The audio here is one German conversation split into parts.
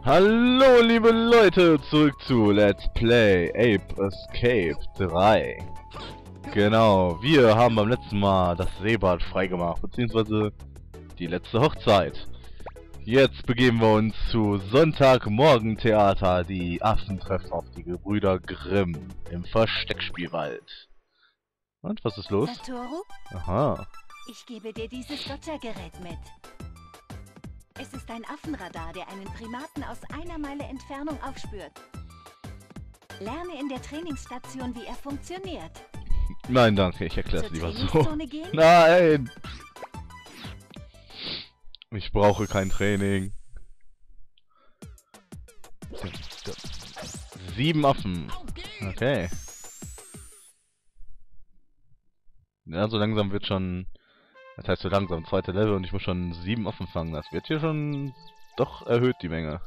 Hallo liebe Leute, zurück zu Let's Play Ape Escape 3. Genau, wir haben beim letzten Mal das Seebad freigemacht, beziehungsweise die letzte Hochzeit. Jetzt begeben wir uns zu Sonntagmorgen-Theater. Die Affen treffen auf die Gebrüder Grimm im Versteckspielwald. Und, was ist los? Satoru, Aha. ich gebe dir dieses Gotcha-Gerät mit. Es ist ein Affenradar, der einen Primaten aus einer Meile Entfernung aufspürt. Lerne in der Trainingsstation, wie er funktioniert. Nein, danke, ich erkläre es Zur lieber so. Trainingszone gehen? Nein! Ich brauche kein Training. 7 Affen. Okay. Ja, so langsam wird schon... Das heißt so langsam, zweite Level und ich muss schon 7 Affen fangen. Das wird hier schon doch erhöht, die Menge.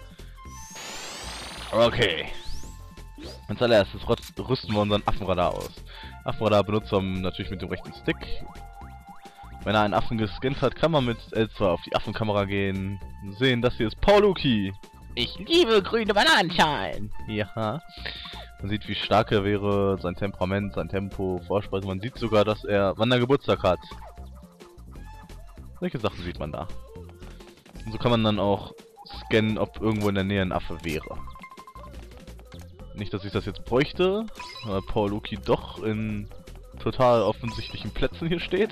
Okay. Als allererstes rüsten wir unseren Affenradar aus. Affenradar benutzt man natürlich mit dem rechten Stick. Wenn er einen Affen gescannt hat, kann man mit L2 auf die Affenkamera gehen. Sehen, das hier ist Pauluki. Ich liebe grüne Bananenschalen. Ja. Man sieht, wie stark er wäre, sein Temperament, sein Tempo, Vorspeise. Man sieht sogar, dass wann er Geburtstag hat. Solche Sachen sieht man da. Und so kann man dann auch scannen, ob irgendwo in der Nähe ein Affe wäre. Nicht, dass ich das jetzt bräuchte, weil Pauluki doch in total offensichtlichen Plätzen hier steht.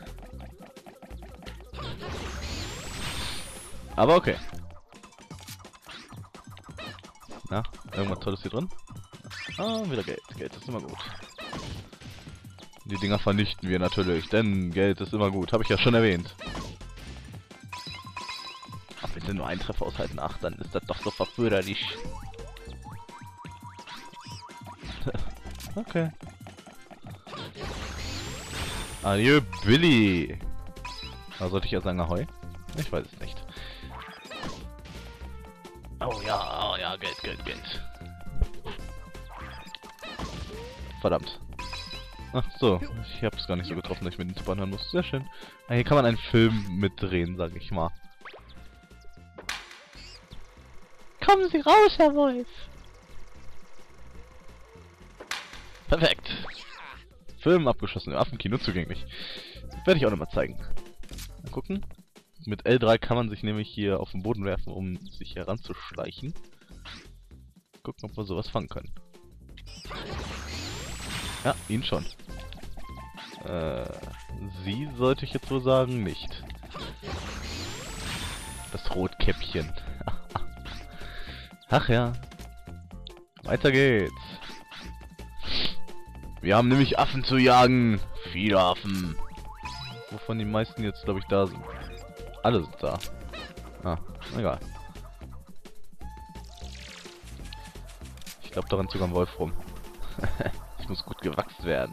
Aber okay. Na, irgendwas Tolles hier drin? Ah, wieder Geld. Geld ist immer gut. Die Dinger vernichten wir natürlich, denn Geld ist immer gut. Habe ich ja schon erwähnt. Ach, bitte nur einen Treffer aushalten. Ach, dann ist das doch so verführerlich. Okay. Adieu, Billy. Oder sollte ich ja sagen Ahoi? Ich weiß es nicht. Oh ja, Geld, Geld, Geld. Verdammt. Ach so, ich hab's gar nicht so getroffen, dass ich mit den Zuppern hören muss. Sehr schön. Ah, hier kann man einen Film mitdrehen, sag ich mal. Kommen Sie raus, Herr Wolf! Perfekt. Film abgeschlossen, im Affenkino zugänglich. Werde ich auch nochmal zeigen. Mal gucken. Mit L3 kann man sich nämlich hier auf den Boden werfen, um sich heranzuschleichen. Gucken, ob wir sowas fangen können. Ja, ihn schon. Sie sollte ich jetzt wohl sagen, nicht. Das Rotkäppchen. Ach ja. Weiter geht's. Wir haben nämlich Affen zu jagen. Viele Affen. Wovon die meisten jetzt, glaube ich, da sind. Alle sind da. Ah, egal. Ich glaube, da rennt sogar ein Wolf rum. Ich muss gut gewachst werden.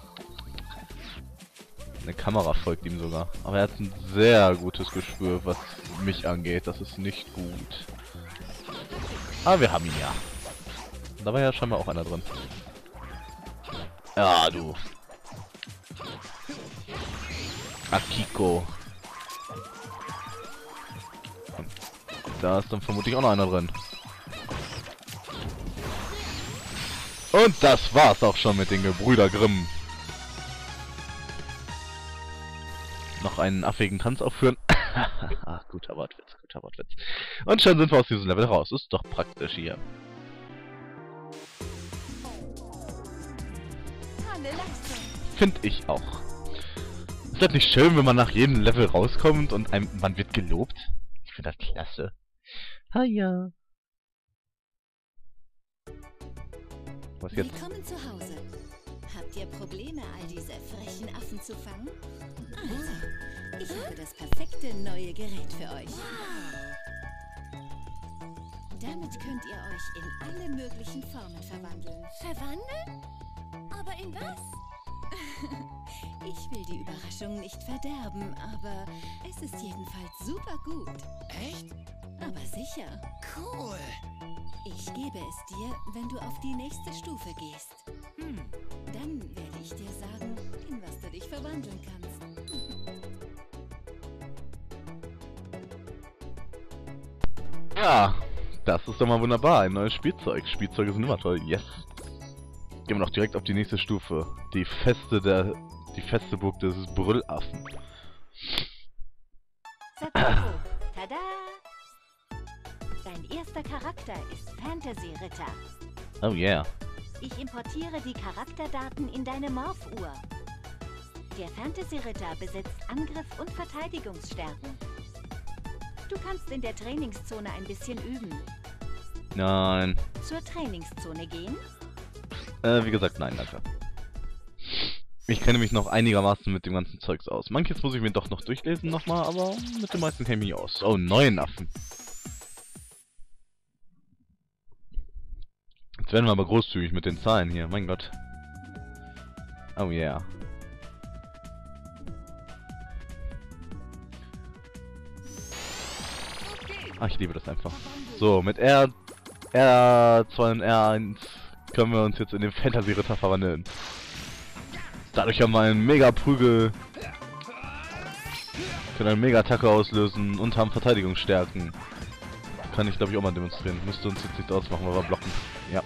Eine Kamera folgt ihm sogar. Aber er hat ein sehr gutes Gespür, was mich angeht. Das ist nicht gut. Aber wir haben ihn ja. Da war ja scheinbar auch einer drin. Ja, du. Akiko. Und da ist dann vermutlich auch noch einer drin. Und das war's auch schon mit den Gebrüder Grimm. Noch einen affigen Tanz aufführen. Ach, guter Wortwitz, guter Wortwitz. Und schon sind wir aus diesem Level raus. Ist doch praktisch hier. Finde ich auch. Ist das nicht schön, wenn man nach jedem Level rauskommt und man wird gelobt? Ich finde das klasse. Hiya. Was jetzt? Willkommen zu Hause. Habt ihr Probleme, all diese frechen Affen zu fangen? Also, ich habe das perfekte neue Gerät für euch. Damit könnt ihr euch in alle möglichen Formen verwandeln. Verwandeln? Aber in was? Ich will die Überraschung nicht verderben, aber es ist jedenfalls super gut. Echt? Aber sicher. Cool. Ich gebe es dir, wenn du auf die nächste Stufe gehst. Dann werde ich dir sagen, in was du dich verwandeln kannst. Ja, Das ist doch mal wunderbar. Ein neues Spielzeug. Spielzeuge sind immer toll. Yes. Gehen wir noch direkt auf die nächste Stufe. Die feste Burg des Brüllaffen. Satoru, tada! Dein erster Charakter ist Fantasy-Ritter. Oh yeah. Ich importiere die Charakterdaten in deine Morph-Uhr. Der Fantasy-Ritter besitzt Angriff- und Verteidigungsstärken. Du kannst in der Trainingszone ein bisschen üben. Nein. Zur Trainingszone gehen? Wie gesagt, nein, danke. Ich kenne mich noch einigermaßen mit dem ganzen Zeugs aus. Manches muss ich mir doch noch durchlesen nochmal, aber mit den meisten kenne ich mich aus. Oh, 9 Affen. Jetzt werden wir aber großzügig mit den Zahlen hier, mein Gott. Oh yeah. Ach, ich liebe das einfach. So, mit R2 und R1 können wir uns jetzt in den Fantasy-Ritter verwandeln. Dadurch haben wir einen Mega-Prügel, können eine Mega-Attacke auslösen und haben Verteidigungsstärken. Kann ich, glaube ich, auch mal demonstrieren. Müsste uns jetzt nichts ausmachen, weil wir blocken. Ja.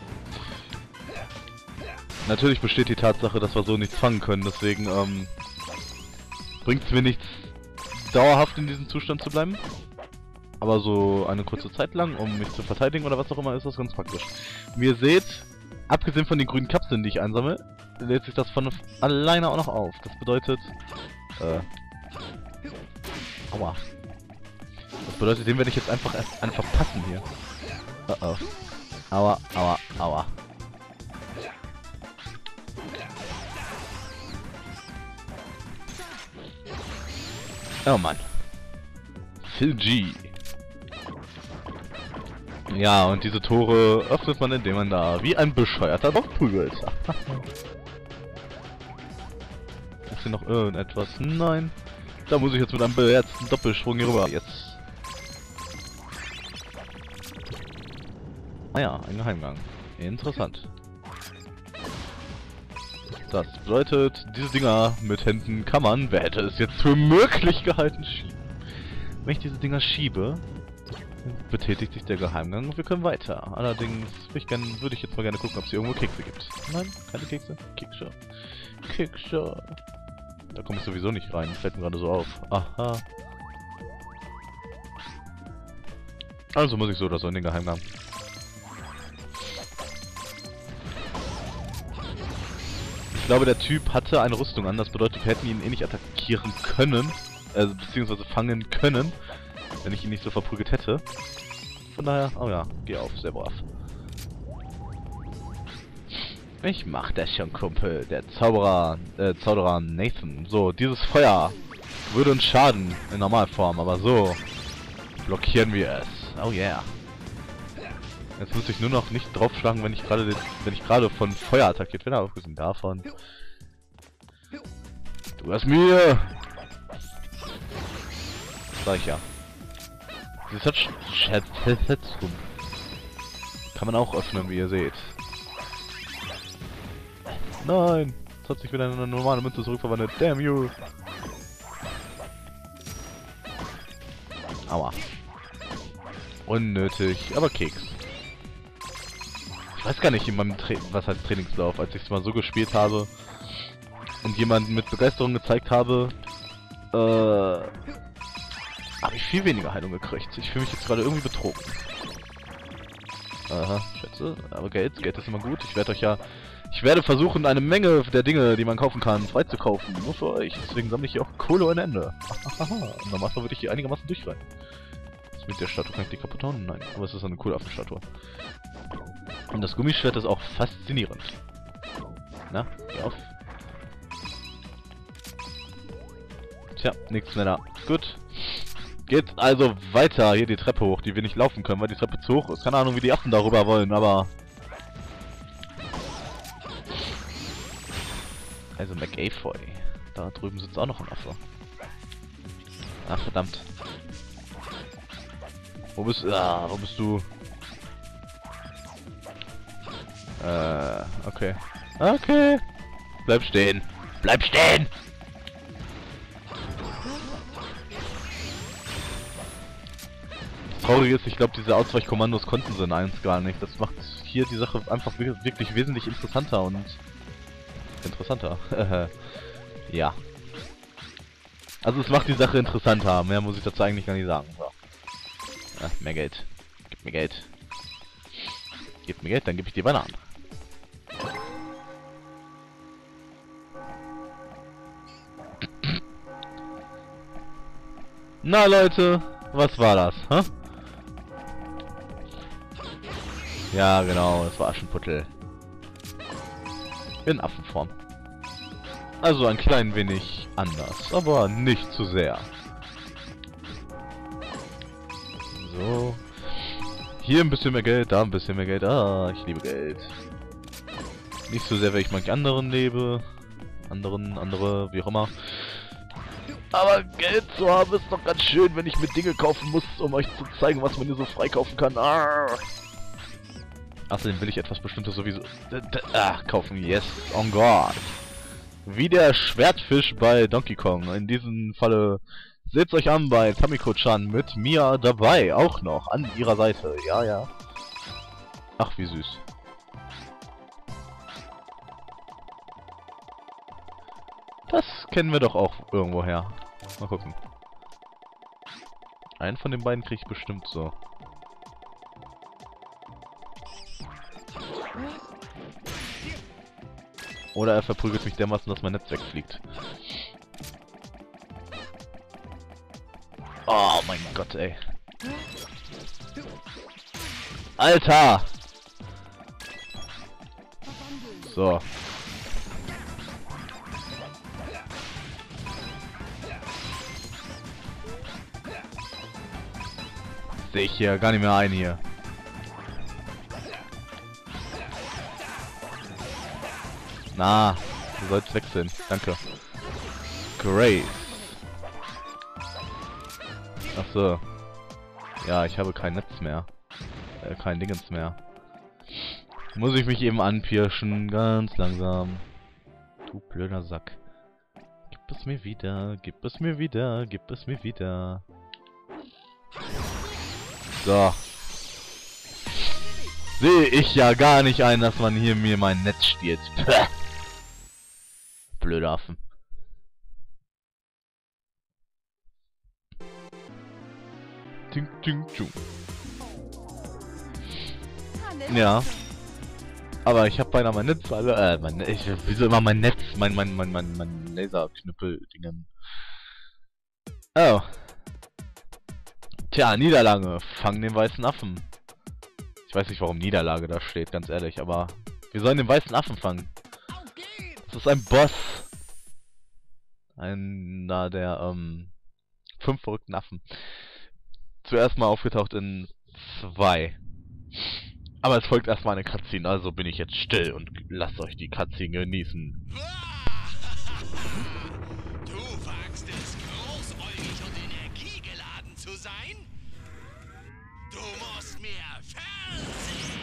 Natürlich besteht die Tatsache, dass wir so nichts fangen können, deswegen bringt es mir nichts, dauerhaft in diesem Zustand zu bleiben. Aber so eine kurze Zeit lang, um mich zu verteidigen oder was auch immer, ist das ganz praktisch. Wie ihr seht, abgesehen von den grünen Kapseln, die ich einsammle, lädt sich das von alleine auch noch auf. Das bedeutet, aua. Das bedeutet, den werde ich jetzt einfach passen hier. Oh. Aua, aua, aua. Oh Mann. Phil G. Ja, und diese Tore öffnet man, indem man da wie ein Bescheuerter draufprügelt. Ist hier noch irgendetwas? Nein. Da muss ich jetzt mit einem beherzten Doppelsprung hier rüber. Jetzt. Ah ja, ein Geheimgang. Interessant. Das bedeutet, diese Dinger mit Händen kann man, wer hätte es jetzt für möglich gehalten, schieben. Wenn ich diese Dinger schiebe, betätigt sich der Geheimgang und wir können weiter. Allerdings würde ich jetzt mal gerne gucken, ob es hier irgendwo Kekse gibt. Nein, keine Kekse. Kekse. Kekse. Da komme ich sowieso nicht rein. Fällt mir gerade so auf. Aha. Also muss ich so oder so in den Geheimgang. Ich glaube, der Typ hatte eine Rüstung an. Das bedeutet, wir hätten ihn eh nicht attackieren können. Beziehungsweise fangen können. Wenn ich ihn nicht so verprügelt hätte. Von daher, oh ja, geh auf, sehr brav. Ich mach das schon, Kumpel. Der Zauberer Nathan. So, dieses Feuer würde uns schaden in Normalform, aber so blockieren wir es. Oh yeah. Jetzt muss ich nur noch nicht draufschlagen, wenn ich gerade von Feuer attackiert werde, abgesehen davon. Du hast mir. Sag ich ja. Das hat kann man auch öffnen, wie ihr seht. Nein! Jetzt hat sich wieder eine normale Münze zurückverwandelt. Damn you! Aua. Unnötig, aber Keks. Ich weiß gar nicht in meinem was heißt Trainingslauf, als ich es mal so gespielt habe und jemanden mit Begeisterung gezeigt habe, habe ich viel weniger Heilung gekriegt. Ich fühle mich jetzt gerade irgendwie betrogen. Aha, Schätze. Aber Geld ist immer gut. Ich werde versuchen, eine Menge der Dinge, die man kaufen kann, freizukaufen. Nur für euch. Deswegen sammle ich hier auch Kohle ohne Ende. Und normalerweise würde ich hier einigermaßen durchreiten. Mit der Statue kann ich die kaputt hauen? Nein, aber es ist eine coole Affenstatue. Und das Gummischwert ist auch faszinierend. Na, geh auf. Tja, nichts mehr da. Gut. Geht also weiter hier die Treppe hoch, die wir nicht laufen können, weil die Treppe zu hoch ist. Keine Ahnung, wie die Affen darüber wollen, aber... Also McAfoy. Da drüben sitzt auch noch ein Affe. Ach, verdammt. Wo bist du? Ah, wo bist du? Okay. Okay. Bleib stehen. Bleib stehen! Traurige ist, ich glaube, diese Ausweichkommandos konnten sie in 1 gar nicht. Das macht hier die Sache einfach wirklich wesentlich interessanter und... interessanter. Ja. Also es macht die Sache interessanter. Mehr muss ich dazu eigentlich gar nicht sagen. So. Ja, mehr Geld. Gib mir Geld. Gib mir Geld, dann gebe ich dir Bananen. Na Leute, was war das? Hä? Ja genau, das war Aschenputtel. In Affenform. Also ein klein wenig anders, aber nicht zu sehr. So. Hier ein bisschen mehr Geld, da ein bisschen mehr Geld. Ah, ich liebe Geld. Nicht so sehr, weil ich manche anderen lebe. Andere, wie auch immer. Aber Geld zu haben ist doch ganz schön, wenn ich mir Dinge kaufen muss, um euch zu zeigen, was man hier so freikaufen kann. Außerdem will ich etwas Bestimmtes sowieso kaufen. Yes, on God. Wie der Schwertfisch bei Donkey Kong. In diesem Falle seht's euch an bei Tamiko-chan mit Mia dabei. Auch noch an ihrer Seite. Ja, ja. Ach, wie süß. Das kennen wir doch auch irgendwo her. Mal gucken. Einen von den beiden kriege ich bestimmt so. Oder er verprügelt mich dermaßen, dass mein Netz wegfliegt. Oh mein Gott, ey. Alter! So. Sehe ich hier gar nicht mehr ein hier. Na, du sollst wechseln. Danke. Grace. Ach so. Ja, ich habe kein Netz mehr. Kein Dingens mehr. Muss ich mich eben anpirschen. Ganz langsam. Du blöder Sack. Gib es mir wieder. Gib es mir wieder. Gib es mir wieder. So. Sehe ich ja gar nicht ein, dass man hier mir mein Netz stiehlt. Blöde Affen. Ting, ting, ting. Ja. Aber ich habe beinahe mein Netz, wieso immer mein Netz, mein Laserknüppel-Dingen. Oh. Tja, Niederlage. Fang den weißen Affen. Ich weiß nicht, warum Niederlage da steht, ganz ehrlich, aber wir sollen den weißen Affen fangen. Das ist ein Boss. Einer der, 5 verrückten Affen. Zuerst mal aufgetaucht in 2. Aber es folgt erstmal eine Cutscene, also bin ich jetzt still und lasst euch die Cutscene genießen. Du wagst es, großäugig und energiegeladen zu sein? Du musst mir Fernsehen!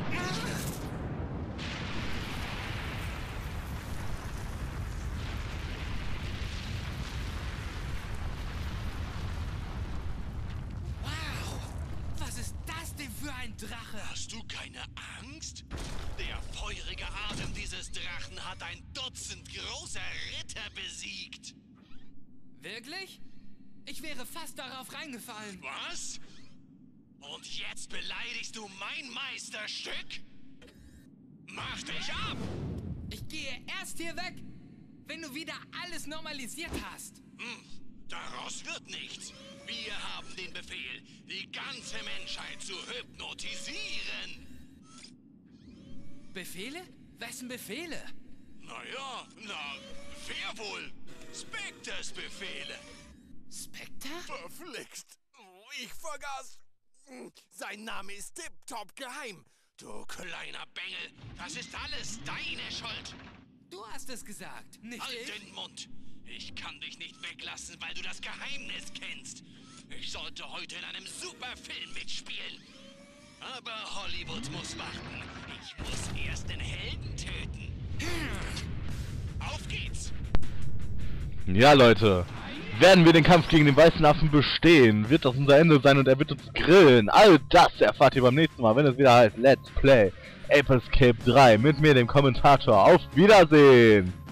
Wow! Was ist das denn für ein Drache? Hast du keine Angst? Der feurige Atem dieses Drachen hat ein Dutzend großer Ritter besiegt. Wirklich? Ich wäre fast darauf reingefallen. Was? Und jetzt beleidigst du mein Meisterstück? Mach dich ab! Ich gehe erst hier weg, wenn du wieder alles normalisiert hast. Daraus wird nichts. Wir haben den Befehl, die ganze Menschheit zu hypnotisieren. Befehle? Wessen Befehle? Naja, wer wohl? Spectres Befehle. Spectre? Verflixt. Ich vergaß. Sein Name ist tipptopp geheim. Du kleiner Bengel, das ist alles deine Schuld. Du hast es gesagt, nicht Halt ich? den Mund. Ich kann dich nicht weglassen, weil du das Geheimnis kennst. Ich sollte heute in einem super Film mitspielen. Aber Hollywood muss warten. Ich muss erst den Helden töten. Auf geht's! Ja, Leute. Werden wir den Kampf gegen den weißen Affen bestehen? Wird das unser Ende sein und er wird uns grillen? All das erfahrt ihr beim nächsten Mal, wenn es wieder heißt Let's Play Ape Escape 3 mit mir, dem Kommentator. Auf Wiedersehen!